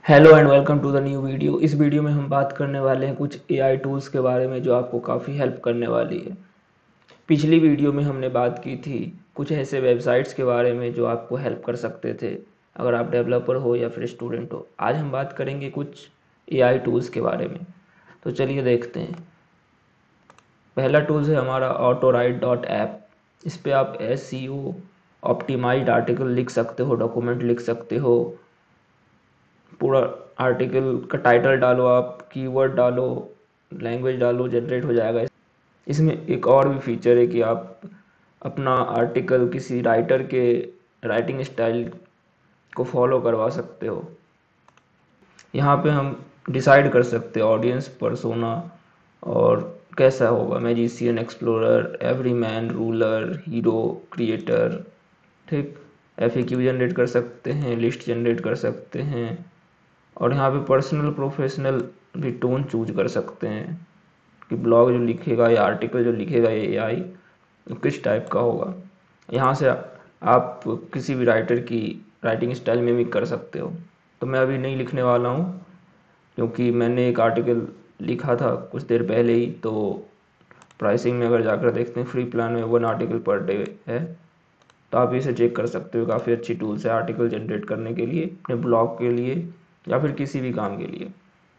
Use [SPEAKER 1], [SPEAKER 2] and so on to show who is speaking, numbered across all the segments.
[SPEAKER 1] Hello and welcome to the new video. इस video में हम बात करने वाले हैं कुछ एआई टूल्स के बारे में जो आपको काफ़ी हेल्प करने वाली है। पिछली वीडियो में हमने बात की थी कुछ ऐसे वेबसाइट्स के बारे में जो आपको हेल्प कर सकते थे अगर आप डेवलपर हो या फिर स्टूडेंट हो। आज हम बात करेंगे कुछ एआई टूल्स के बारे में। तो चलिए देखते हैं। पहला टूल्स है हमारा autorite.app। इस पे आप SEO ऑप्टिमाइज्ड आर्टिकल लिख सकते हो, डॉक्यूमेंट लिख सकते हो। पूरा आर्टिकल का टाइटल डालो, आप कीवर्ड डालो, लैंग्वेज डालो, जनरेट हो जाएगा। इसमें एक और भी फीचर है कि आप अपना आर्टिकल किसी राइटर के राइटिंग स्टाइल को फॉलो करवा सकते हो। यहाँ पे हम डिसाइड कर सकते हैं ऑडियंस पर्सोना और कैसा होगा, magician, explorer, everyman, ruler, hero, creator. ठीक। FAQ जनरेट कर सकते हैं, लिस्ट जनरेट कर सकते हैं और यहाँ पे पर्सनल प्रोफेशनल भी टोन चूज कर सकते हैं कि ब्लॉग जो लिखेगा या आर्टिकल जो लिखेगा ये एआई किस टाइप का होगा। यहाँ से आप किसी भी राइटर की राइटिंग स्टाइल मिमिक कर सकते हो। तो मैं अभी नहीं लिखने वाला हूँ क्योंकि मैंने एक आर्टिकल लिखा था कुछ देर पहले ही। तो प्राइसिंग में अगर जाकर देखते हैं, फ्री प्लान में 1 आर्टिकल पर डे है। तो आप इसे चेक कर सकते हो। काफ़ी अच्छी टूल्स है आर्टिकल जनरेट करने के लिए, अपने ब्लॉग के लिए या फिर किसी भी काम के लिए।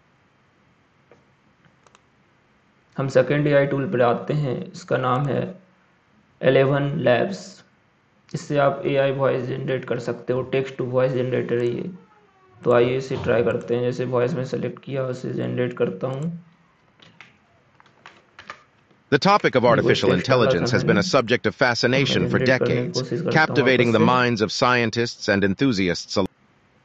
[SPEAKER 1] हम सेकेंड एआई टूल पर आते हैं। इसका नाम है 11 लैब्स। इससे आप एआई वॉइस जनरेट कर सकते हो। टेक्स्ट टू वॉइस जनरेटर है ये। तो आइए इसे ट्राई करते हैं। जैसे वॉइस में सेलेक्ट किया, उसे जनरेट करता हूँ।
[SPEAKER 2] The topic of
[SPEAKER 1] ये कुछ
[SPEAKER 2] artificial
[SPEAKER 1] टेक्स्ट डाला था
[SPEAKER 2] intelligence has
[SPEAKER 1] मैंने,
[SPEAKER 2] been a subject of
[SPEAKER 1] तो मैं
[SPEAKER 2] fascination for
[SPEAKER 1] जनरेट करने की
[SPEAKER 2] decades,
[SPEAKER 1] कोशिश करता हूँ
[SPEAKER 2] captivating
[SPEAKER 1] वापस
[SPEAKER 2] the
[SPEAKER 1] से।
[SPEAKER 2] minds of scientists and enthusiasts alike.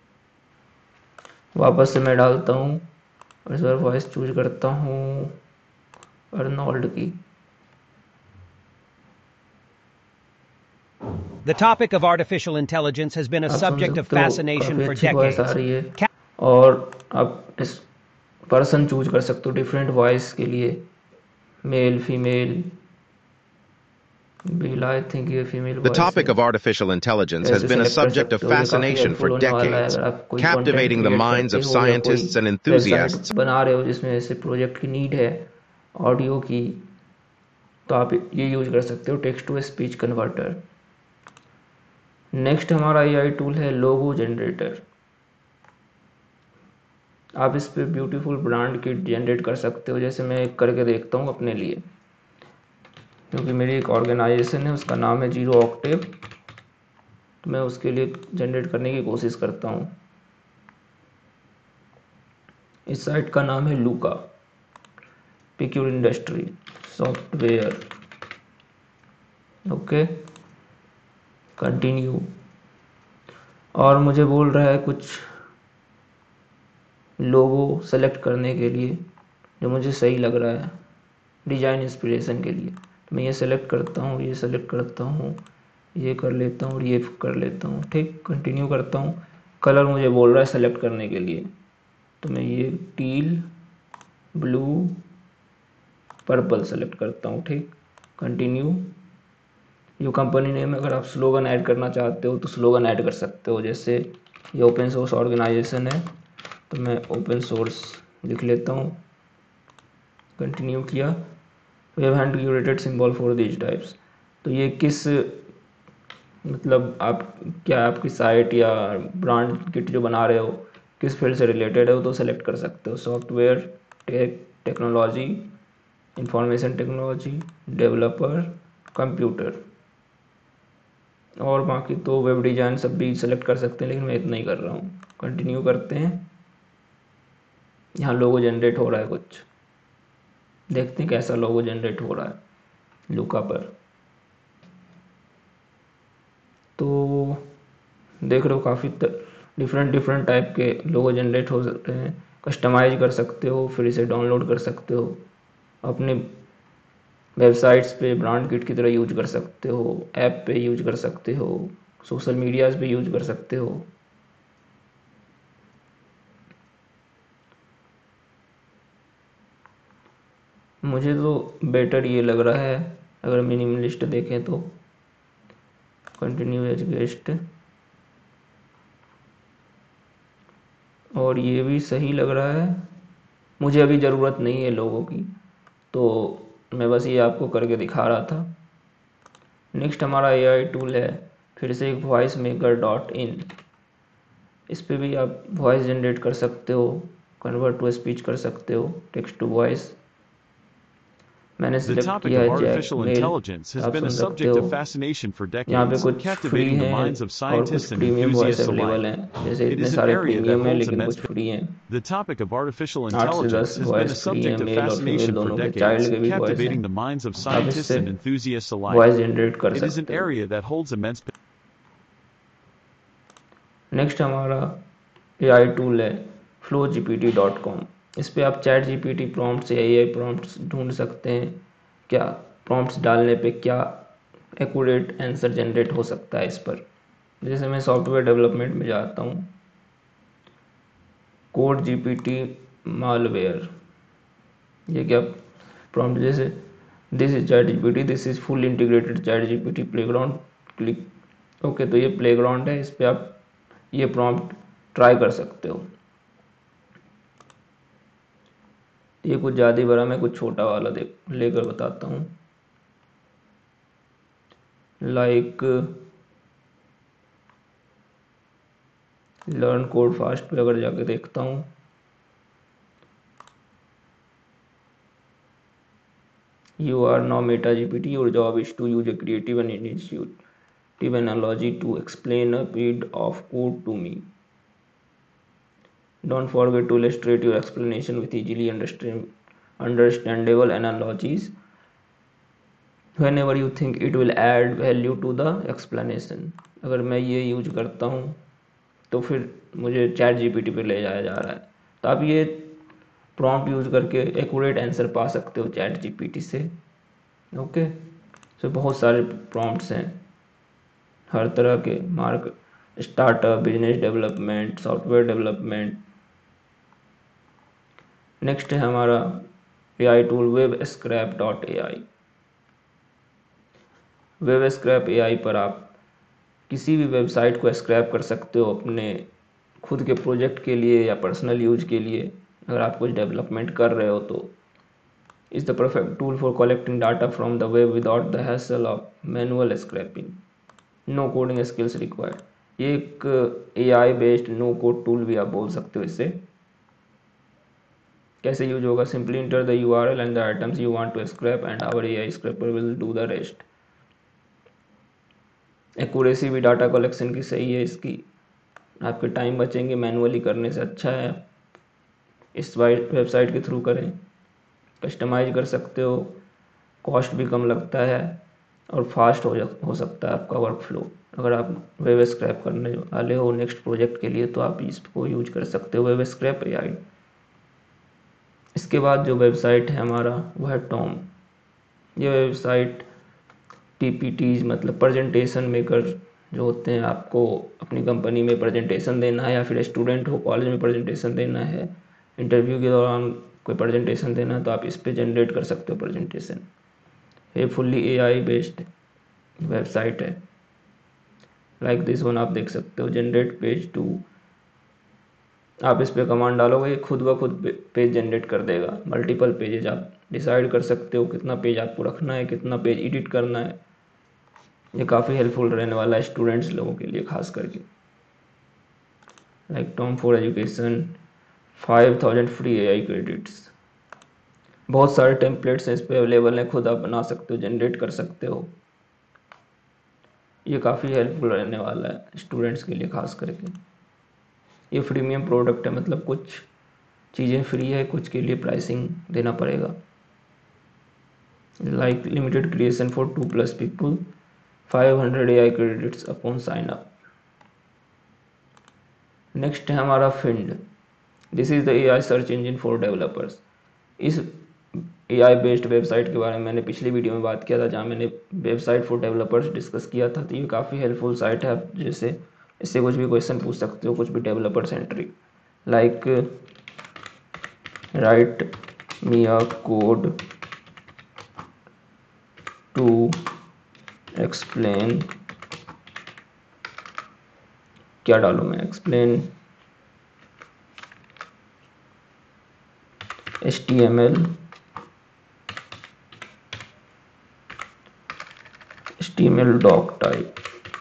[SPEAKER 1] वापस से मैं डालता हूँ और इस बार वॉइस चूज करता हूँ अर्नोल्ड की।
[SPEAKER 3] The topic of artificial intelligence has been a
[SPEAKER 1] आप समझ
[SPEAKER 3] subject of
[SPEAKER 1] सकते हो
[SPEAKER 3] fascination
[SPEAKER 1] काफ़ी
[SPEAKER 3] for
[SPEAKER 1] अच्छी वॉइस आ
[SPEAKER 3] decades.
[SPEAKER 1] रही है। और आप इस पर्सन चूज कर सकते हो डिफरेंट वॉइस के लिए, male, female. Bill, I think ये फीमेल
[SPEAKER 2] The
[SPEAKER 1] वॉइस है।
[SPEAKER 2] topic of artificial intelligence has
[SPEAKER 1] ऐसे
[SPEAKER 2] been a
[SPEAKER 1] सेलेक्ट कर
[SPEAKER 2] subject of
[SPEAKER 1] सकते हो। ये काफ़ी
[SPEAKER 2] fascination for
[SPEAKER 1] हेल्पफुल होने वाला है
[SPEAKER 2] decades,
[SPEAKER 1] अगर आप कोई content
[SPEAKER 2] captivating the
[SPEAKER 1] create
[SPEAKER 2] minds
[SPEAKER 1] करते
[SPEAKER 2] of
[SPEAKER 1] हो या कोई
[SPEAKER 2] scientists and
[SPEAKER 1] वेबसाइट
[SPEAKER 2] enthusiasts.
[SPEAKER 1] बना रहे हो जिसमें ऐसे प्रोजेक्ट की नीड है ऑडियो की। तो आप ये यूज कर सकते हो, text to speech converter. Next हमारा एआई टूल है लोगो जनरेटर। आप इस पे ब्यूटीफुल ब्रांड किट जनरेट कर सकते हो। जैसे मैं एक करके देखता हूँ अपने लिए, क्योंकि मेरी एक ऑर्गेनाइजेशन है, उसका नाम है जीरो ऑक्टेव। तो मैं उसके लिए जनरेट करने की कोशिश करता हूँ। इस साइट का नाम है Looka, pick your industry software. Okay, continue. और मुझे बोल रहा है कुछ लोगो सेलेक्ट करने के लिए जो मुझे सही लग रहा है डिज़ाइन इंस्पिरेशन के लिए। तो मैं ये सेलेक्ट करता हूँ, ये सेलेक्ट करता हूँ, ये कर लेता हूँ और ये कर लेता हूँ। ठीक, कंटिन्यू करता हूँ। कलर मुझे बोल रहा है सेलेक्ट करने के लिए, तो मैं ये टील, ब्लू, पर्पल सेलेक्ट करता हूँ। ठीक, कंटिन्यू। जो कंपनी नेम, अगर आप स्लोगन ऐड करना चाहते हो तो स्लोगन ऐड कर सकते हो। जैसे ये ओपन सोर्स ऑर्गेनाइजेशन है तो मैं ओपन सोर्स लिख लेता हूँ। कंटिन्यू किया। We have hand curated symbol for these types. तो ये किस, मतलब आप क्या, आपकी साइट या ब्रांड किट जो बना रहे हो किस फील्ड से रिलेटेड है वो तो सेलेक्ट कर सकते हो। Software, technology, information technology, developer, computer. और बाकी तो वेब डिज़ाइन सब भी सेलेक्ट कर सकते हैं, लेकिन मैं इतना ही कर रहा हूँ। कंटिन्यू करते हैं। यहाँ लोगो जनरेट हो रहा है कुछ, देखते हैं कैसा लोगो जनरेट हो रहा है लुका पर। तो देख रहे हो काफ़ी डिफरेंट डिफरेंट टाइप के लोगो जनरेट हो सकते हैं। कस्टमाइज कर सकते हो, फिर इसे डाउनलोड कर सकते हो, अपने वेबसाइट्स पे ब्रांड किट की तरह यूज कर सकते हो, ऐप पे यूज कर सकते हो, सोशल मीडियाज़ पे यूज कर सकते हो। मुझे तो बेटर ये लग रहा है अगर मिनिमलिस्ट देखें तो। कंटिन्यू एज गेस्ट और ये भी सही लग रहा है। मुझे अभी ज़रूरत नहीं है लोगों की, तो मैं बस ये आपको करके दिखा रहा था। नेक्स्ट हमारा AI टूल है फिर से एक वॉइस मेकर डॉट इन। इस पर भी आप वॉइस जनरेट कर सकते हो, कन्वर्ट टू स्पीच कर सकते हो, टेक्स्ट टू वॉइस। मैंने
[SPEAKER 4] The
[SPEAKER 1] सिलेक्ट
[SPEAKER 4] topic
[SPEAKER 1] किया
[SPEAKER 4] of
[SPEAKER 1] है Jack
[SPEAKER 4] artificial
[SPEAKER 1] male,
[SPEAKER 4] intelligence has
[SPEAKER 1] आप
[SPEAKER 4] been a
[SPEAKER 1] सुन सकते
[SPEAKER 4] subject
[SPEAKER 1] हो।
[SPEAKER 4] of fascination for
[SPEAKER 1] यहाँ पे
[SPEAKER 4] decades,
[SPEAKER 1] कुछ फ्री
[SPEAKER 4] captivating the
[SPEAKER 1] हैं
[SPEAKER 4] minds of
[SPEAKER 1] और कुछ
[SPEAKER 4] scientists and
[SPEAKER 1] premium voice
[SPEAKER 4] enthusiasts
[SPEAKER 1] available
[SPEAKER 4] alike.
[SPEAKER 1] हैं। जैसे
[SPEAKER 4] It
[SPEAKER 1] इतने
[SPEAKER 4] is an
[SPEAKER 1] सारे
[SPEAKER 4] area that
[SPEAKER 1] प्रीमियम हैं
[SPEAKER 4] holds
[SPEAKER 1] लेकिन
[SPEAKER 4] immense
[SPEAKER 1] कुछ फ्री हैं।
[SPEAKER 4] The topic of artificial
[SPEAKER 1] 8 से 10
[SPEAKER 4] intelligence has been a
[SPEAKER 1] voice free हैं,
[SPEAKER 4] subject of
[SPEAKER 1] मेल और फीमेल
[SPEAKER 4] fascination for
[SPEAKER 1] दोनों के,
[SPEAKER 4] decades,
[SPEAKER 1] चाइल्ड के भी वॉइस हैं।
[SPEAKER 4] captivating the minds of
[SPEAKER 1] आप
[SPEAKER 4] scientists
[SPEAKER 1] इससे
[SPEAKER 4] and enthusiasts
[SPEAKER 1] voice
[SPEAKER 4] alike.
[SPEAKER 1] Generate कर
[SPEAKER 4] It is an
[SPEAKER 1] सकते हो।
[SPEAKER 4] area that holds immense
[SPEAKER 1] next हमारा AI टूल है flowgpt.com। इस पे आप चैट जीपीटी प्रॉम्प्ट से AI प्रॉम्प्ट्स ढूंढ सकते हैं। क्या प्रॉम्प्ट्स डालने पे क्या एक्यूरेट आंसर जनरेट हो सकता है इस पर। जैसे मैं सॉफ्टवेयर डेवलपमेंट में जाता हूँ, कोड जीपीटी मालवेयर, ये क्या प्रॉम्प्ट, जैसे this is chat GPT, this is full integrated chat GPT playground, click okay. तो ये प्लेग्राउंड है, इस पे आप ये प्रॉम्प्ट ट्राई कर सकते हो। ये कुछ ज़्यादा ही बड़ा, मैं कुछ छोटा वाला लेकर बताता हूँ। लाइक लर्न कोड फास्ट पे अगर जाके देखता हूँ, you are now Meta GPT, your job is to use a creative and intuitive analogy to explain a page of code to me. Don't forget to illustrate your explanation with easily understandable analogies whenever you think it will add value to the explanation. अगर मैं ये use करता हूँ तो फिर मुझे chat GPT पे ले जाया जा रहा है। तो आप ये प्रॉम्प्ट यूज करके एक्यूरेट आंसर पा सकते हो चैट जीपीटी से। ओके, तो बहुत सारे प्रॉम्प्ट्स हैं हर तरह के, mark startup, business development, software development. Next है हमारा AI टूल webscrap.ai। webscrap.ai पर आप किसी भी वेबसाइट को स्क्रैप कर सकते हो अपने खुद के प्रोजेक्ट के लिए या पर्सनल यूज के लिए। अगर आप कुछ डेवलपमेंट कर रहे हो तो is the perfect tool for collecting data from the web without the hassle of manual scraping, no coding skills required. ये एक AI based no code tool भी आप बोल सकते हो इसे। कैसे यूज होगा, simply enter the URL and the items you want to scrape and our AI scraper will do the rest. Accuracy भी डाटा कलेक्शन की सही है इसकी, आपके टाइम बचेंगे, मैनुअली करने से अच्छा है इस वेबसाइट के थ्रू करें। कस्टमाइज कर सकते हो, कॉस्ट भी कम लगता है और फास्ट हो सकता है आपका वर्क फ्लो। अगर आप वेब स्क्रैप करने वाले हो नेक्स्ट प्रोजेक्ट के लिए तो आप इसको यूज कर सकते हो, वेब स्क्रैप AI। इसके बाद जो वेबसाइट है हमारा वो है टॉम। ये वेबसाइट PPTs मतलब प्रेजेंटेशन मेकर जो होते हैं, आपको अपनी कंपनी में प्रेजेंटेशन देना है या फिर स्टूडेंट हो कॉलेज में प्रेजेंटेशन देना है, इंटरव्यू के दौरान कोई प्रेजेंटेशन देना है, तो आप इस पे जनरेट कर सकते हो प्रेजेंटेशन। ये फुल्ली AI बेस्ड वेबसाइट है। लाइक दिस वन आप देख सकते हो, जनरेट पेज टू। आप इस पे कमांड डालोगे खुद ब खुद पेज जनरेट कर देगा, मल्टीपल पेजेज। आप डिसाइड कर सकते हो कितना पेज आपको रखना है, कितना पेज एडिट करना है। ये काफ़ी हेल्पफुल रहने वाला है स्टूडेंट्स लोगों के लिए खास करके। Like Tome for education, 5000 free AI credits. बहुत सारे टेम्पलेट्स हैं इस पे अवेलेबल हैं, खुद आप बना सकते हो, जनरेट कर सकते हो। ये काफ़ी हेल्पफुल रहने वाला है स्टूडेंट्स के लिए खास करके। ये प्रीमियम प्रोडक्ट है, मतलब कुछ चीज़ें फ्री है, कुछ के लिए प्राइसिंग देना पड़ेगा। Like limited creation for 2+ people, 500 AI credits upon sign up. Next है हमारा Phind. This is the AI search engine for developers. इस AI बेस्ड वेबसाइट के बारे में मैंने पिछली वीडियो में बात किया था, जहाँ मैंने वेबसाइट फॉर डेवलपर्स डिस्कस किया था। तो ये काफ़ी हेल्पफुल साइट है, आप जैसे इससे कुछ भी क्वेश्चन पूछ सकते हो, कुछ भी developer centric. Like write me a code to explain, क्या डालूँ मैं, explain HTML doc type,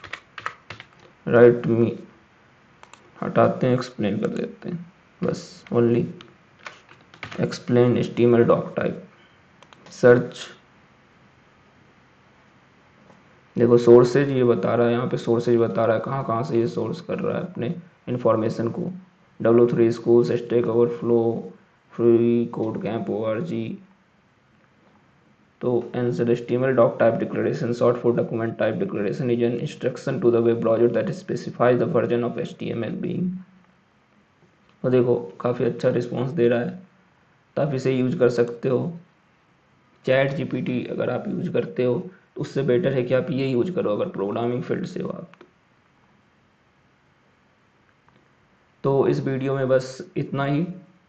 [SPEAKER 1] write me, हटाते हैं, एक्सप्लेन कर देते हैं, बस only explain HTML doc type. Search, देखो सोर्सेज ये बता रहा है, यहाँ पे सोर्सेज बता रहा है कहाँ कहाँ से ये सोर्स कर रहा है अपने इंफॉर्मेशन को। W3 Schools, Stack Overflow, free code camp org। तो answer HTML doc type declaration, short for document type declaration, is an instruction to the web browser that specifies the version of HTML being। तो देखो काफ़ी अच्छा response दे रहा है, तो आप इसे यूज कर सकते हो। चैट GPT अगर आप यूज करते हो तो उससे बेटर है कि आप ये यूज करो अगर प्रोग्रामिंग फील्ड से हो आप तो इस वीडियो में बस इतना ही।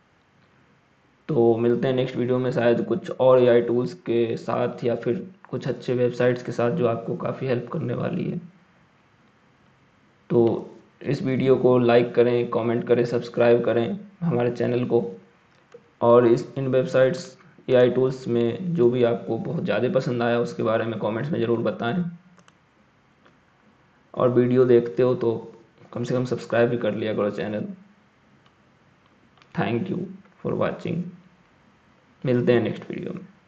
[SPEAKER 1] तो मिलते हैं नेक्स्ट वीडियो में, शायद कुछ और AI टूल्स के साथ या फिर कुछ अच्छे वेबसाइट्स के साथ जो आपको काफ़ी हेल्प करने वाली है। तो इस वीडियो को लाइक करें, कमेंट करें, सब्सक्राइब करें हमारे चैनल को, और इन वेबसाइट्स AI टूल्स में जो भी आपको बहुत ज़्यादा पसंद आया उसके बारे में कमेंट्स में ज़रूर बताएं। और वीडियो देखते हो तो कम से कम सब्सक्राइब भी कर लिया करो channel. Thank you for watching. मिलते हैं नेक्स्ट वीडियो में।